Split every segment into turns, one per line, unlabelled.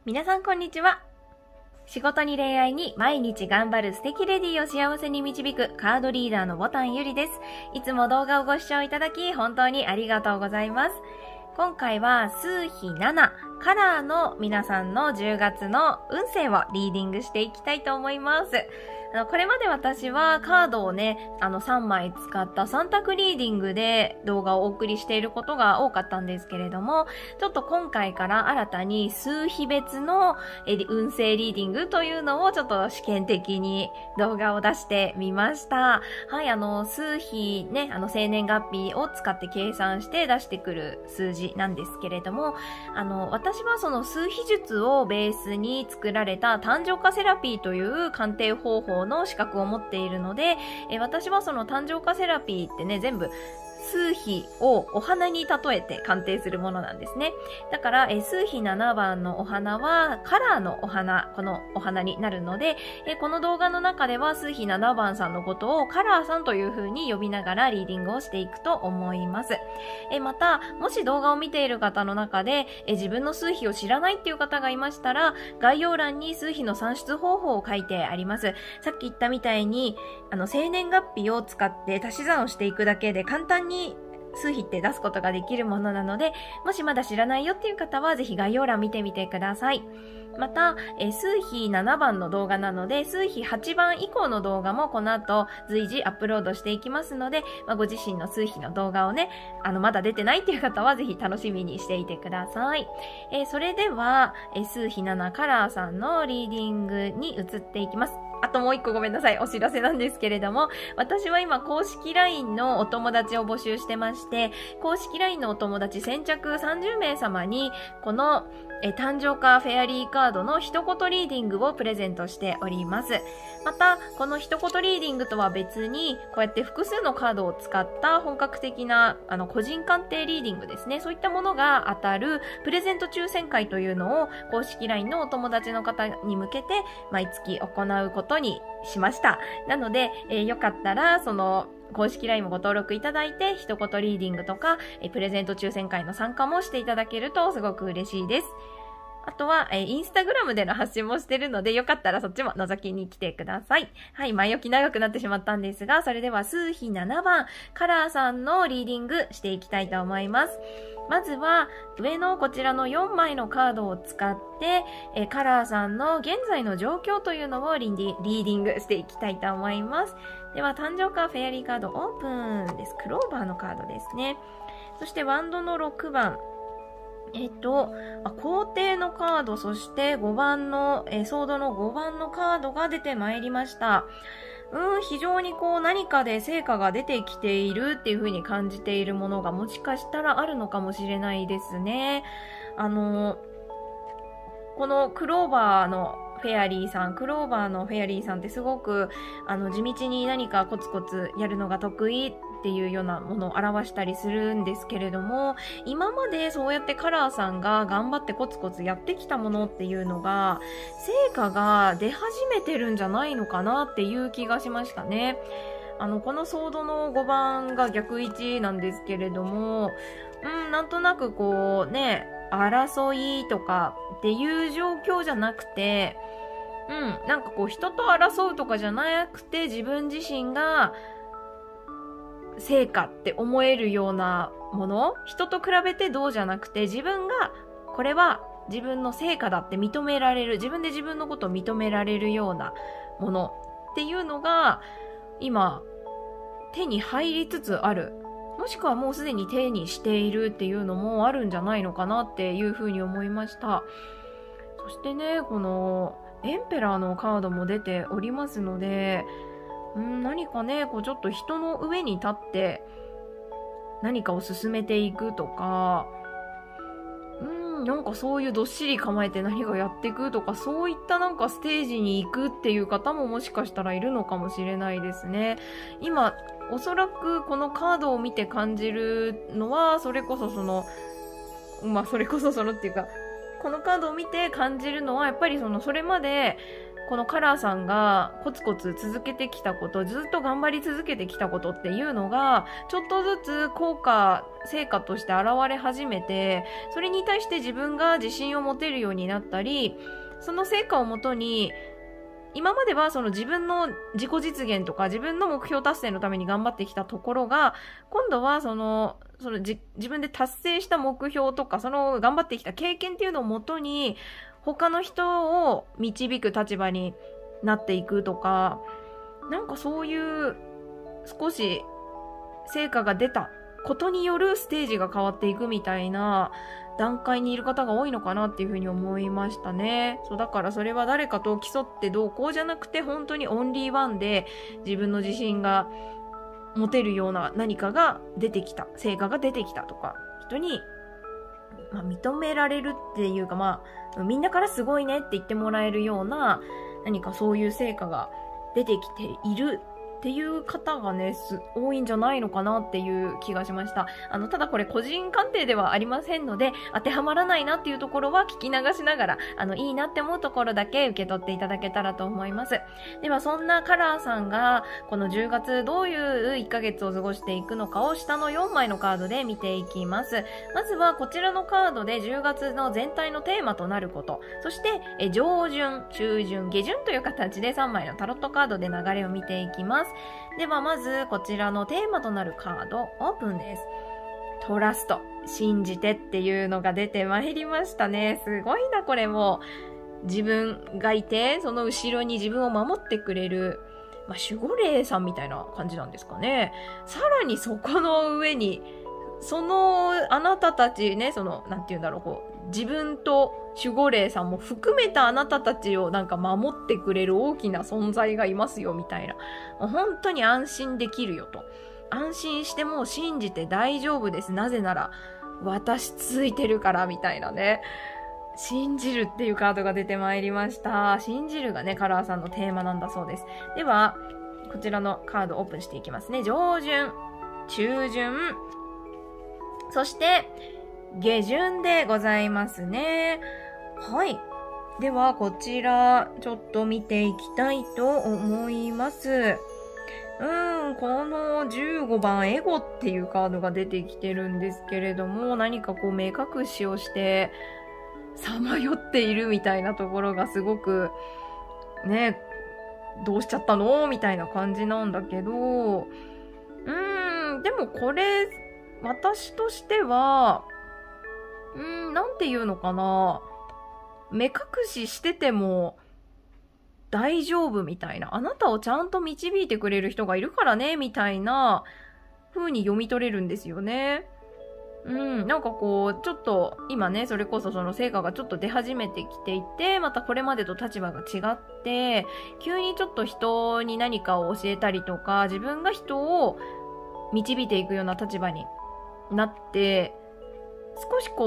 皆さんこんにちは。仕事に恋愛に毎日頑張る素敵レディを幸せに導くカードリーダーのボタンゆりです。いつも動画をご視聴いただき本当にありがとうございます。今回は数比7カラーの皆さんの10月の運勢をリーディングしていきたいと思います。これまで私はカードをね、3枚使った3択リーディングで動画をお送りしていることが多かったんですけれども、ちょっと今回から新たに数比別の運勢リーディングというのをちょっと試験的に動画を出してみました。はい、数比ね、生年月日を使って計算して出してくる数字なんですけれども、私はその数比術をベースに作られた誕生花セラピーという鑑定方法の資格を持っているので、私はその誕生花セラピーってね、全部数比をお花に例えて鑑定するものなんですね。だから、数比7番のお花はカラーのお花、このお花になるので、この動画の中では数比7番さんのことをカラーさんという風に呼びながらリーディングをしていくと思います。また、もし動画を見ている方の中で、自分の数比を知らないっていう方がいましたら、概要欄に数比の算出方法を書いてあります。さっき言ったみたいに、生年月日を使って足し算をしていくだけで簡単に数比って出すことができるものなので、もしまだ知らないよっていう方はぜひ概要欄見てみてください。また、数比7番の動画なので、数比8番以降の動画もこの後随時アップロードしていきますので、ご自身の数比の動画をね、まだ出てないっていう方はぜひ楽しみにしていてください。それでは、数比7カラーさんのリーディングに移っていきます。あともう一個ごめんなさい。お知らせなんですけれども、私は今公式 LINE のお友達を募集してまして、公式 LINE のお友達先着30名様に、この誕生花フェアリーカードの一言リーディングをプレゼントしております。また、この一言リーディングとは別に、こうやって複数のカードを使った本格的な個人鑑定リーディングですね。そういったものが当たるプレゼント抽選会というのを公式 LINE のお友達の方に向けて毎月行うことにしました。なので、よかったら、その、公式 LINE もご登録いただいて、一言リーディングとか、プレゼント抽選会の参加もしていただけるとすごく嬉しいです。あとは、インスタグラムでの発信もしてるので、よかったらそっちも覗きに来てください。はい、前置き長くなってしまったんですが、それでは数比7番、カラーさんのリーディングしていきたいと思います。まずは、上のこちらの4枚のカードを使って、カラーさんの現在の状況というのをリーディングしていきたいと思います。では、誕生花フェアリーカードオープンです。クローバーのカードですね。そして、ワンドの6番。皇帝のカード、そして5番の、ソードの5番のカードが出てまいりました。非常にこう何かで成果が出てきているっていう風に感じているものがもしかしたらあるのかもしれないですね。このクローバーのフェアリーさんってすごく地道に何かコツコツやるのが得意っていうようなものを表したりするんですけれども、今までそうやってカラーさんが頑張ってコツコツやってきたものっていうのが成果が出始めてるんじゃないのかなっていう気がしましたね。このソードの5番が逆位置なんですけれども、なんとなくこうね、争いとかっていう状況じゃなくて、なんかこう人と争うとかじゃなくて自分自身が成果って思えるようなもの、人と比べてどうじゃなくて自分がこれは自分の成果だって認められる、自分で自分のことを認められるようなものっていうのが今手に入りつつある、もしくはもうすでに手にしているっていうのもあるんじゃないのかなっていうふうに思いました。そしてね、このエンペラーのカードも出ておりますので、何かね、こうちょっと人の上に立って何かを進めていくとか、なんかそういうどっしり構えて何かやっていくとか、そういったなんかステージに行くっていう方ももしかしたらいるのかもしれないですね。今、おそらくこのカードを見て感じるのは、それこそっていうか、このカードを見て感じるのは、やっぱりそれまで、 このカラーさんがコツコツ続けてきたこと、ずっと頑張り続けてきたことっていうのが、ちょっとずつ成果として現れ始めて、それに対して自分が自信を持てるようになったり、その成果をもとに、今まではその自分の自己実現とか自分の目標達成のために頑張ってきたところが、今度は自分で達成した目標とか、その頑張ってきた経験っていうのをもとに、他の人を導く立場になっていくとか、なんかそういう少し成果が出たことによるステージが変わっていくみたいな段階にいる方が多いのかなっていうふうに思いましたね。そう、だからそれは誰かと競ってどうこうじゃなくて、本当にオンリーワンで自分の自信が持てるような何かが出てきた、成果が出てきたとか、人に認められるっていうか、みんなからすごいねって言ってもらえるような何かそういう成果が出てきているっていう方がね、多いんじゃないのかなっていう気がしました。ただこれ個人鑑定ではありませんので、当てはまらないなっていうところは聞き流しながら、いいなって思うところだけ受け取っていただけたらと思います。ではそんなカラーさんが、この10月どういう1ヶ月を過ごしていくのかを下の4枚のカードで見ていきます。まずはこちらのカードで10月の全体のテーマとなること、そして上旬、中旬、下旬という形で3枚のタロットカードで流れを見ていきます。ではまずこちらのテーマとなるカードオープンです。トラスト、信じてっていうのが出てまいりましたね。すごいな、これも。自分がいて、その後ろに自分を守ってくれる、守護霊さんみたいな感じなんですかね。さらにそこの上に、あなたたちね、なんて言うんだろう、自分と守護霊さんも含めたあなたたちをなんか守ってくれる大きな存在がいますよみたいな。本当に安心できるよと。安心しても信じて大丈夫です。なぜなら私ついてるからみたいなね。信じるっていうカードが出てまいりました。信じるがね、カラーさんのテーマなんだそうです。では、こちらのカードオープンしていきますね。上旬、中旬、そして、下旬でございますね。はい。では、こちら、ちょっと見ていきたいと思います。この15番、エゴっていうカードが出てきてるんですけれども、何か目隠しをして、さまよっているみたいなところがすごく、ね、どうしちゃったのみたいな感じなんだけど、でもこれ、私としては、なんていうのかな。目隠ししてても大丈夫みたいな。あなたをちゃんと導いてくれる人がいるからね、みたいな風に読み取れるんですよね。なんかちょっと今ね、それこそその成果がちょっと出始めてきていて、またこれまでと立場が違って、急にちょっと人に何かを教えたりとか、自分が人を導いていくような立場になって、少し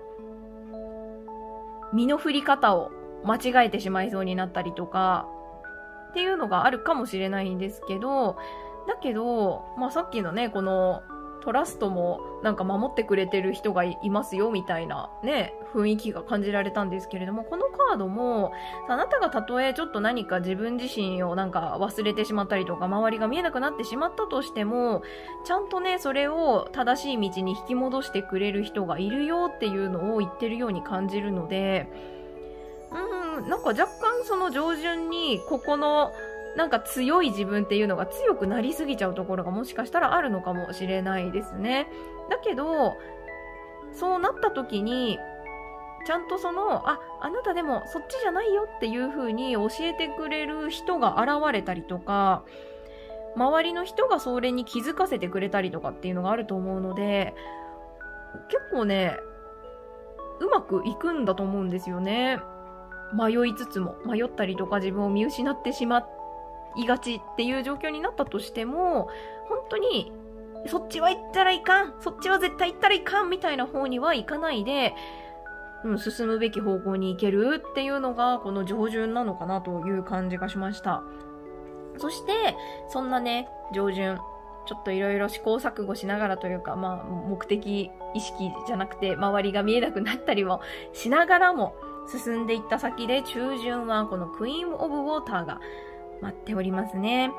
身の振り方を間違えてしまいそうになったりとかっていうのがあるかもしれないんですけど、だけど、さっきのね、このトラストもなんか守ってくれてる人がいますよみたいなね、雰囲気が感じられたんですけれども、このカードもあなたがたとえちょっと何か自分自身をなんか忘れてしまったりとか、周りが見えなくなってしまったとしても、ちゃんとね、それを正しい道に引き戻してくれる人がいるよっていうのを言ってるように感じるので、なんか若干その上旬にここのなんか強い自分っていうのが強くなりすぎちゃうところがもしかしたらあるのかもしれないですね。だけど、そうなった時に、ちゃんとあなたでもそっちじゃないよっていう風に教えてくれる人が現れたりとか、周りの人がそれに気づかせてくれたりとかっていうのがあると思うので、結構ね、うまくいくんだと思うんですよね。迷いつつも、迷ったりとか自分を見失ってしまいがちっていう状況になったとしても、本当にそっちは行ったらいかん、そっちは絶対行ったらいかんみたいな方には行かないで、進むべき方向に行けるっていうのがこの上旬なのかなという感じがしました。そしてそんなね、上旬ちょっといろいろ試行錯誤しながらというか、目的意識じゃなくて周りが見えなくなったりもしながらも、 進んでいった先で中旬はこのクイーン・オブ・ウォーターが待っておりますね。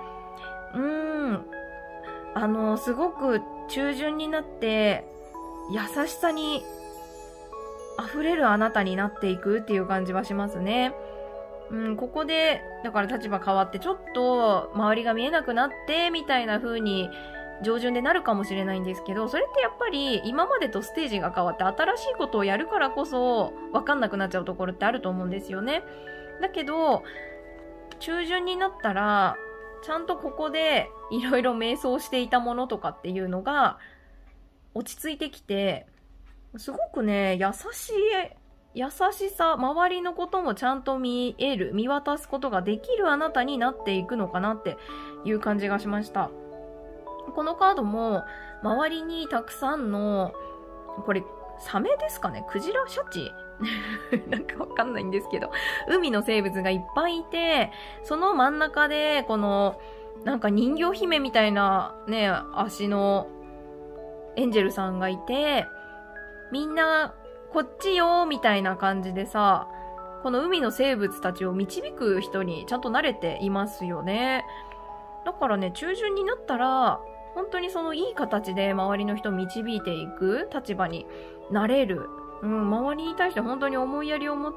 すごく中旬になって優しさに溢れるあなたになっていくっていう感じはしますね。ここで、だから立場変わってちょっと周りが見えなくなってみたいな風に上旬でなるかもしれないんですけど、それってやっぱり今までとステージが変わって新しいことをやるからこそ分かんなくなっちゃうところってあると思うんですよね。だけど、中旬になったら、ちゃんとここでいろいろ迷走していたものとかっていうのが落ち着いてきて、すごくね、優しさ、周りのこともちゃんと見渡すことができるあなたになっていくのかなっていう感じがしました。このカードも、周りにたくさんの、これ、サメですかね？クジラ？シャチ？なんかわかんないんですけど、海の生物がいっぱいいて、その真ん中で、この、なんか人形姫みたいなね、足のエンジェルさんがいて、みんな、こっちよみたいな感じでさ、この海の生物たちを導く人にちゃんと慣れていますよね。だからね、中旬になったら、本当にそのいい形で周りの人を導いていく立場になれる。周りに対して本当に思いやりを持って、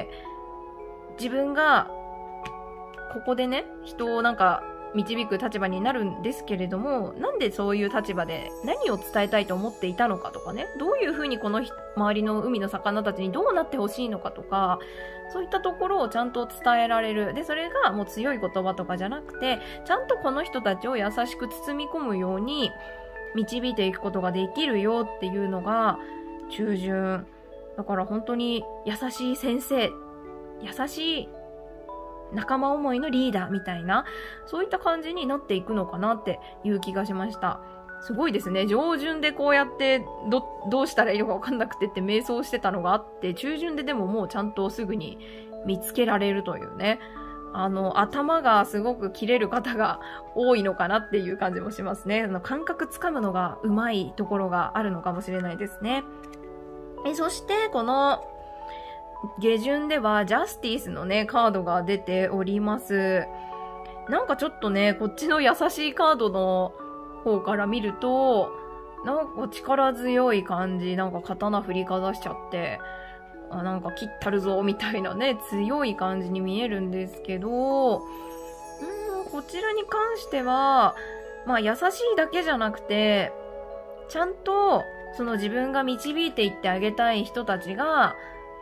自分が、ここでね、人をなんか導く立場になるんですけれども、なんでそういう立場で何を伝えたいと思っていたのかとかね、どういうふうにこの周りの海の魚たちにどうなってほしいのかとか、そういったところをちゃんと伝えられる。で、それがもう強い言葉とかじゃなくて、ちゃんとこの人たちを優しく包み込むように導いていくことができるよっていうのが中旬。だから本当に優しい先生、優しい仲間思いのリーダーみたいな、そういった感じになっていくのかなっていう気がしました。すごいですね。上旬でこうやってどうしたらいいのか分かんなくてって迷走してたのがあって、中旬ででももうちゃんとすぐに見つけられるというね。頭がすごく切れる方が多いのかなっていう感じもしますね。感覚つかむのがうまいところがあるのかもしれないですね。そしてこの下旬ではジャスティスのね、カードが出ております。なんかちょっとね、こっちの優しいカードの方から見ると、なんか力強い感じ、なんか刀振りかざしちゃって、なんか切ったるぞみたいなね、強い感じに見えるんですけど、こちらに関しては、まあ優しいだけじゃなくて、ちゃんとその自分が導いていってあげたい人たちが、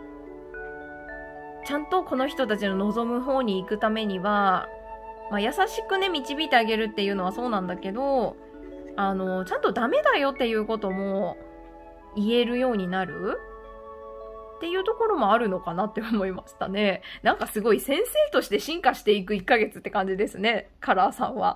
ちゃんとこの人たちの望む方に行くためには、まあ、優しくね、導いてあげるっていうのはそうなんだけど、ちゃんとダメだよっていうことも言えるようになるっていうところもあるのかなって思いましたね。なんかすごい先生として進化していく1ヶ月って感じですね、カラーさんは。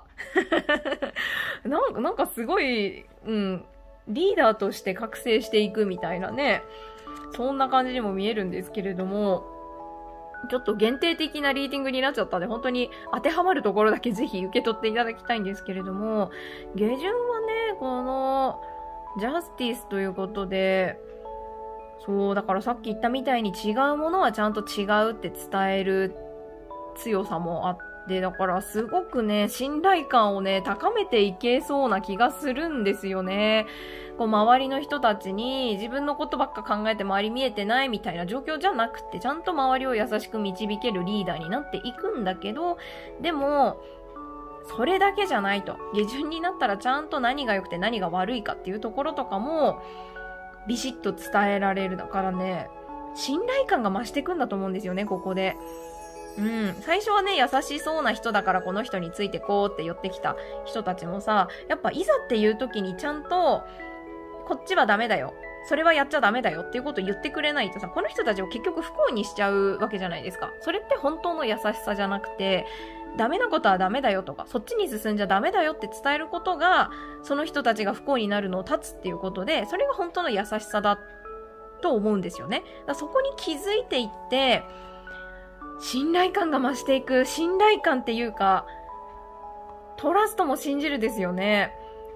なんかすごい、リーダーとして覚醒していくみたいなね、そんな感じにも見えるんですけれども、ちょっと限定的なリーディングになっちゃったんで、本当に当てはまるところだけぜひ受け取っていただきたいんですけれども、下旬はね、このジャスティスということで、そう、だからさっき言ったみたいに違うものはちゃんと違うって伝える強さもあって、だからすごくね、信頼感をね、高めていけそうな気がするんですよね。こう周りの人たちに自分のことばっか考えて周り見えてないみたいな状況じゃなくて、ちゃんと周りを優しく導けるリーダーになっていくんだけど、でも、それだけじゃないと。下旬になったらちゃんと何が良くて何が悪いかっていうところとかも、ビシッと伝えられる。だからね、信頼感が増していくんだと思うんですよね、ここで。最初はね、優しそうな人だからこの人についてこうって寄ってきた人たちもさ、やっぱいざっていう時にちゃんと、こっちはダメだよ。それはやっちゃダメだよっていうことを言ってくれないとさ、この人たちを結局不幸にしちゃうわけじゃないですか。それって本当の優しさじゃなくて、ダメなことはダメだよとか、そっちに進んじゃダメだよって伝えることが、その人たちが不幸になるのを断つっていうことで、それが本当の優しさだと思うんですよね。だからそこに気づいていって、信頼感が増していく。信頼感っていうか、トラストも信じるですよね。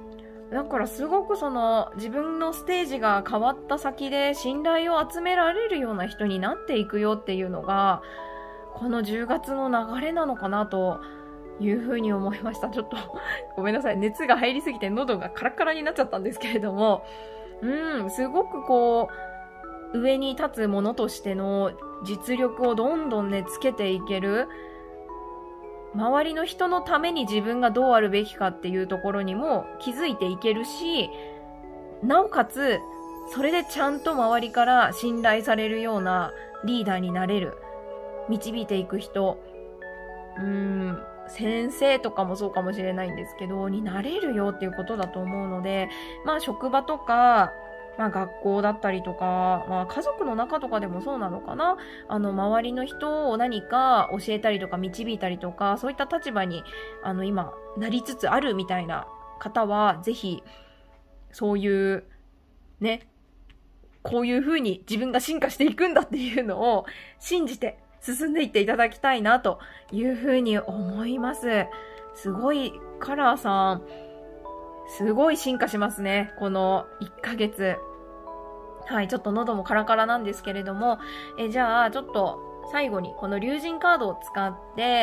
だからすごく自分のステージが変わった先で信頼を集められるような人になっていくよっていうのが、この10月の流れなのかなというふうに思いました。ちょっとごめんなさい。熱が入りすぎて喉がカラカラになっちゃったんですけれども、すごく上に立つものとしての実力をどんどんね、つけていける。周りの人のために自分がどうあるべきかっていうところにも気づいていけるし、なおかつ、それでちゃんと周りから信頼されるようなリーダーになれる。導いていく人。先生とかもそうかもしれないんですけど、になれるよっていうことだと思うので、職場とか、学校だったりとか、家族の中とかでもそうなのかな。周りの人を何か教えたりとか導いたりとか、そういった立場に、今、なりつつあるみたいな方は、ぜひ、そういう、ね、こういう風に自分が進化していくんだっていうのを信じて進んでいっていただきたいなという風に思います。すごい、カラーさん、すごい進化しますね。この1ヶ月。はい、ちょっと喉もカラカラなんですけれども、じゃあ、ちょっと最後にこの龍神カードを使って、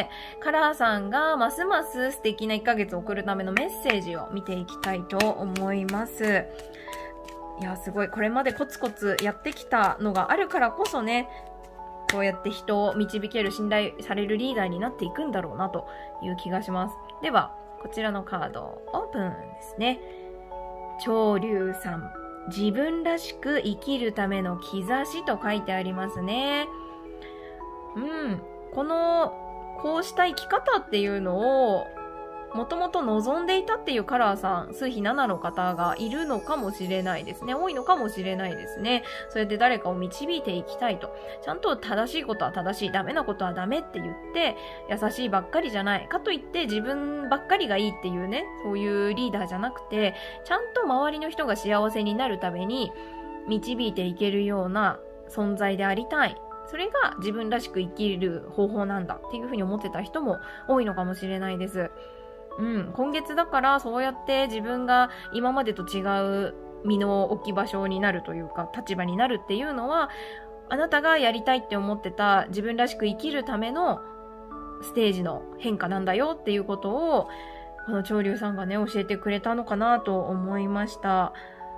カラーさんがますます素敵な1ヶ月を送るためのメッセージを見ていきたいと思います。いや、すごい。これまでコツコツやってきたのがあるからこそね、こうやって人を導ける、信頼されるリーダーになっていくんだろうなという気がします。では、こちらのカード、オープンですね。長龍さん。自分らしく生きるための兆しと書いてありますね。こうした生き方っていうのを、もともと望んでいたっていうカラーさん、数比7の方がいるのかもしれないですね。多いのかもしれないですね。それで誰かを導いていきたいと。ちゃんと正しいことは正しい、ダメなことはダメって言って、優しいばっかりじゃない。かといって自分ばっかりがいいっていうね、そういうリーダーじゃなくて、ちゃんと周りの人が幸せになるために導いていけるような存在でありたい。それが自分らしく生きる方法なんだっていうふうに思ってた人も多いのかもしれないです。今月だからそうやって自分が今までと違う身の置き場所になるというか立場になるっていうのは、あなたがやりたいって思ってた自分らしく生きるためのステージの変化なんだよっていうことをこの潮流さんがね教えてくれたのかなと思いました。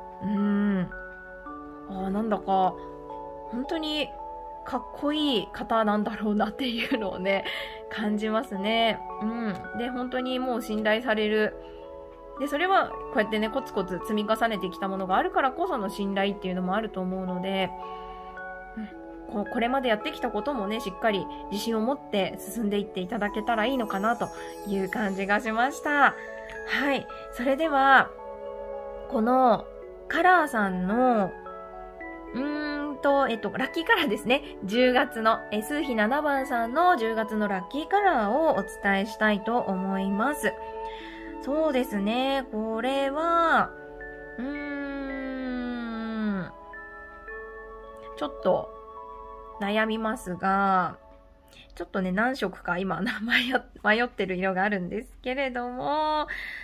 なんだか本当にかっこいい方なんだろうなっていうのをね感じますね。で、本当にもう信頼される。で、それはこうやってねコツコツ積み重ねてきたものがあるからこその信頼っていうのもあると思うので、これまでやってきたこともねしっかり自信を持って進んでいっていただけたらいいのかなという感じがしました。はい。それではこのカラーさんのラッキーカラーですね。10月の、数比7番さんの10月のラッキーカラーをお伝えしたいと思います。そうですね。これは、ちょっと悩みますが、ちょっとね、何色か今迷ってる色があるんですけれども、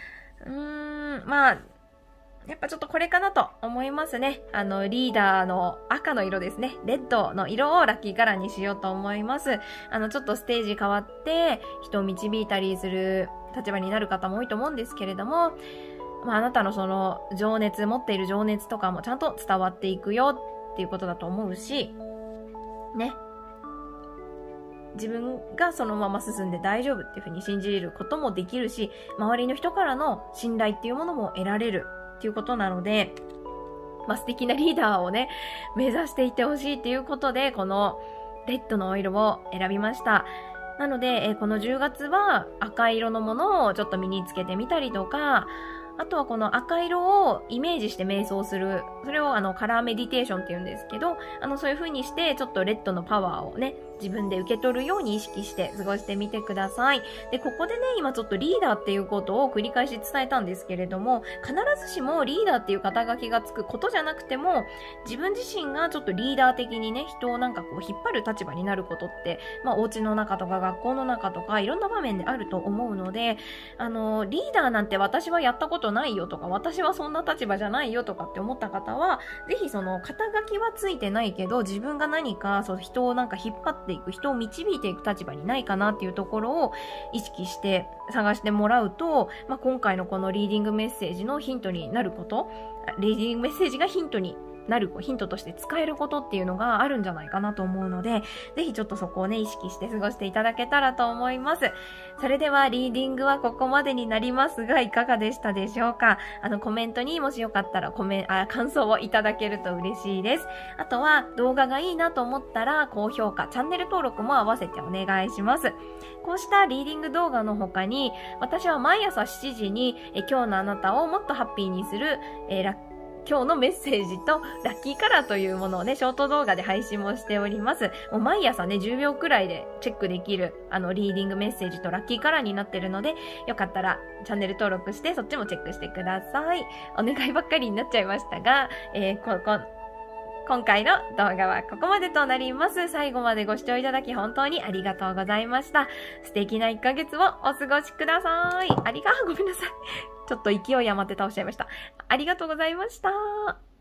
やっぱちょっとこれかなと思いますね。リーダーの赤の色ですね。レッドの色をラッキーカラーにしようと思います。ちょっとステージ変わって人を導いたりする立場になる方も多いと思うんですけれども、あなたのその情熱、持っている情熱とかもちゃんと伝わっていくよっていうことだと思うし、ね。自分がそのまま進んで大丈夫っていうふうに信じることもできるし、周りの人からの信頼っていうものも得られる。っていうことなので、素敵なリーダーをね、目指していってほしいっていうことで、このレッドのお色を選びました。なので、この10月は赤色のものをちょっと身につけてみたりとか、あとはこの赤色をイメージして瞑想する。それをカラーメディテーションって言うんですけど、そういう風にして、ちょっとレッドのパワーをね、 自分で受け取るように意識して過ごしてみてください。で、ここでね、今ちょっとリーダーっていうことを繰り返し伝えたんですけれども、必ずしもリーダーっていう肩書きがつくことじゃなくても、自分自身がちょっとリーダー的にね、人をなんかこう引っ張る立場になることって、お家の中とか学校の中とかいろんな場面であると思うので、リーダーなんて私はやったことないよとか、私はそんな立場じゃないよとかって思った方は、ぜひその肩書きはついてないけど、自分が何かそう人をなんか引っ張っていく、人を導いていく立場にないかなっていうところを意識して探してもらうと、今回のこのリーディングメッセージのヒントになること、リーディングメッセージがヒントとして使えることっていうのがあるんじゃないかなと思うので、ぜひちょっとそこをね、意識して過ごしていただけたらと思います。それではリーディングはここまでになりますが、いかがでしたでしょうか？コメントにもしよかったら感想をいただけると嬉しいです。あとは動画がいいなと思ったら高評価、チャンネル登録も合わせてお願いします。こうしたリーディング動画の他に、私は毎朝7時に今日のあなたをもっとハッピーにする今日のメッセージとラッキーカラーというものをね、ショート動画で配信もしております。もう毎朝ね、10秒くらいでチェックできる、リーディングメッセージとラッキーカラーになってるので、よかったらチャンネル登録して、そっちもチェックしてください。お願いばっかりになっちゃいましたが、今回の動画はここまでとなります。最後までご視聴いただき本当にありがとうございました。素敵な1ヶ月をお過ごしください。ごめんなさい。ちょっと勢い余って倒しちゃいました。ありがとうございました。